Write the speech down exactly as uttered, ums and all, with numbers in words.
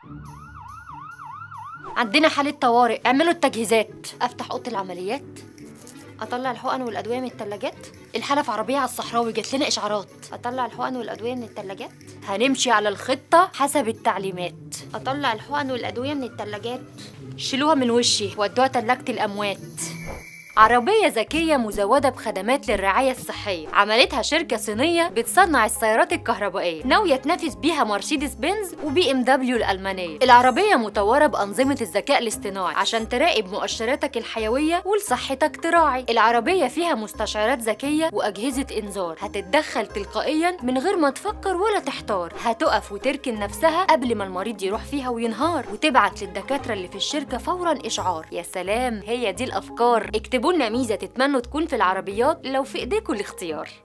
عندنا حالة طوارئ، اعملوا التجهيزات. افتح اوضة العمليات، اطلع الحقن والادوية من التلاجات. الحالة في عربية على الصحراوي، جات لنا اشعارات. اطلع الحقن والادوية من التلاجات، هنمشي على الخطة حسب التعليمات. اطلع الحقن والادوية من التلاجات، شيلوها من وشي ودوها تلاجة الاموات. عربية ذكية مزودة بخدمات للرعاية الصحية، عملتها شركة صينية بتصنع السيارات الكهربائية، ناوية تنافس بيها مرسيدس بنز وبي ام دبليو الألمانية. العربية مطورة بأنظمة الذكاء الاصطناعي عشان تراقب مؤشراتك الحيوية ولصحتك تراعي. العربية فيها مستشعرات ذكية وأجهزة إنذار هتتدخل تلقائيا من غير ما تفكر ولا تحتار، هتقف وتركن نفسها قبل ما المريض يروح فيها وينهار، وتبعت للدكاترة اللي في الشركة فورا إشعار. يا سلام، هي دي الأفكار. اكتبوا لنا ميزة تتمنوا تكون في العربيات لو في ايديكم الاختيار.